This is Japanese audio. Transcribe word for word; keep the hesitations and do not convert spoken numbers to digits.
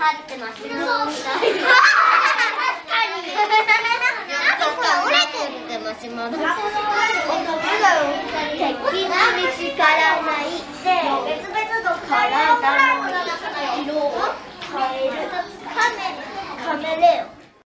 ってマシュマロみたいな。折れてるってマシュマロ。敵に見つからないで別々の体の色を変えるカメカメレオン。